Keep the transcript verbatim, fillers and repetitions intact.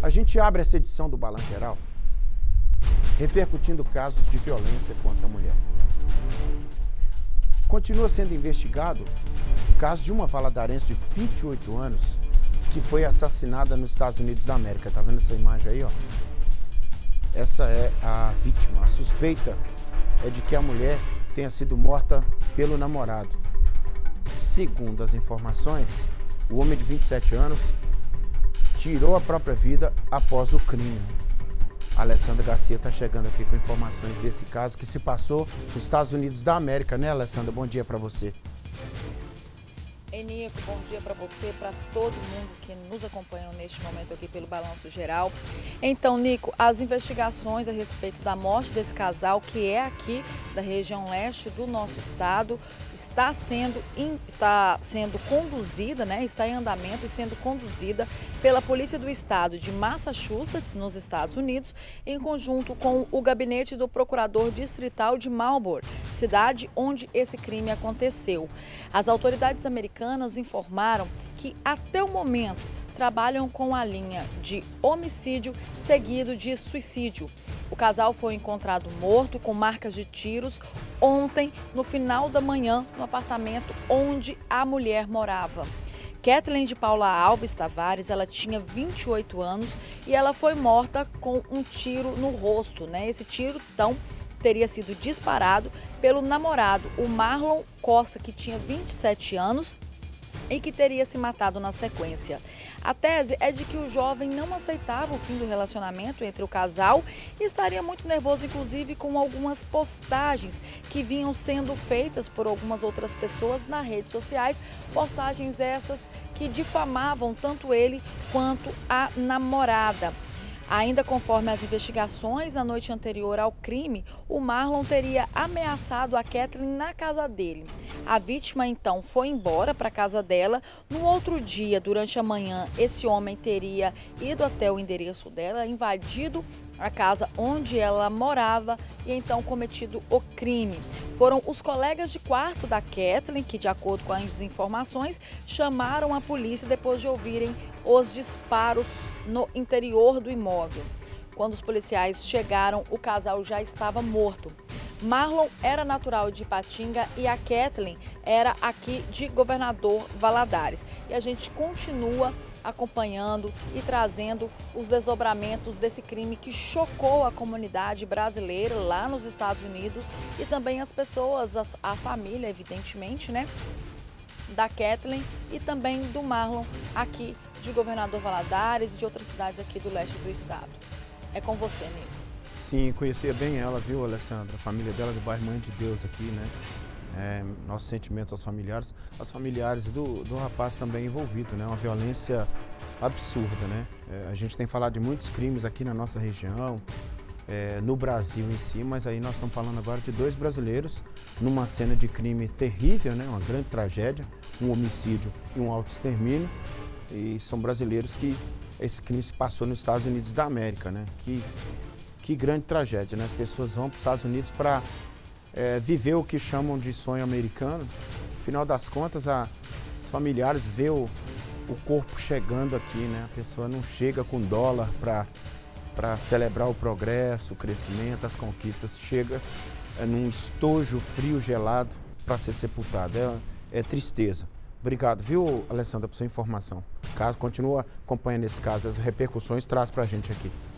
A gente abre essa edição do Balanço Geral repercutindo casos de violência contra a mulher. Continua sendo investigado o caso de uma valadarense de vinte e oito anos que foi assassinada nos Estados Unidos da América. Tá vendo essa imagem aí, ó? Essa é a vítima. A suspeita é de que a mulher tenha sido morta pelo namorado. Segundo as informações, o homem de vinte e sete anos tirou a própria vida após o crime. A Alessandra Garcia está chegando aqui com informações desse caso que se passou nos Estados Unidos da América, né, Alessandra? Bom dia para você. Ei, Nico, bom dia para você, para todo mundo que nos acompanha neste momento aqui pelo Balanço Geral. Então, Nico, as investigações a respeito da morte desse casal, que é aqui da região leste do nosso estado, está sendo, está sendo conduzida, né, está em andamento e sendo conduzida pela Polícia do Estado de Massachusetts, nos Estados Unidos, em conjunto com o gabinete do Procurador Distrital de Marlborough, cidade onde esse crime aconteceu. As autoridades americanas informaram que, até o momento, trabalham com a linha de homicídio seguido de suicídio. O casal foi encontrado morto com marcas de tiros ontem, no final da manhã, no apartamento onde a mulher morava. Kathleen de Paula Alves Tavares, ela tinha vinte e oito anos e ela foi morta com um tiro no rosto, né? Esse tiro, então, teria sido disparado pelo namorado, o Marlon Costa, que tinha vinte e sete anos e que teria se matado na sequência. A tese é de que o jovem não aceitava o fim do relacionamento entre o casal e estaria muito nervoso, inclusive, com algumas postagens que vinham sendo feitas por algumas outras pessoas nas redes sociais, postagens essas que difamavam tanto ele quanto a namorada. Ainda conforme as investigações, na noite anterior ao crime, o Marlon teria ameaçado a Kathleen na casa dele. A vítima, então, foi embora para a casa dela. No outro dia, durante a manhã, esse homem teria ido até o endereço dela, invadido a casa onde ela morava e então cometido o crime. Foram os colegas de quarto da Kathleen que, de acordo com as informações, chamaram a polícia depois de ouvirem os disparos no interior do imóvel. Quando os policiais chegaram, o casal já estava morto. Marlon era natural de Ipatinga e a Kathleen era aqui de Governador Valadares. E a gente continua acompanhando e trazendo os desdobramentos desse crime que chocou a comunidade brasileira lá nos Estados Unidos e também as pessoas, a família, evidentemente, né, da Kathleen e também do Marlon aqui de Governador Valadares e de outras cidades aqui do leste do estado. É com você, Nico. Sim, conhecia bem ela, viu, Alessandra? A família dela do bairro Mãe de Deus aqui, né? É, nossos sentimentos aos familiares, aos familiares do, do rapaz também envolvido, né? Uma violência absurda, né? É, a gente tem falado de muitos crimes aqui na nossa região, é, no Brasil em si, mas aí nós estamos falando agora de dois brasileiros numa cena de crime terrível, né? Uma grande tragédia, um homicídio e um autoextermínio. E são brasileiros que esse crime se passou nos Estados Unidos da América, né? Que, que grande tragédia, né? As pessoas vão para os Estados Unidos para é, viver o que chamam de sonho americano. No final das contas, a, os familiares vê o, o corpo chegando aqui, né? A pessoa não chega com dólar para para celebrar o progresso, o crescimento, as conquistas. Chega é, num estojo frio, gelado, para ser sepultado. É, é tristeza. Obrigado, viu, Alessandra, por sua informação. Caso continua acompanhando esse caso, as repercussões traz para a gente aqui.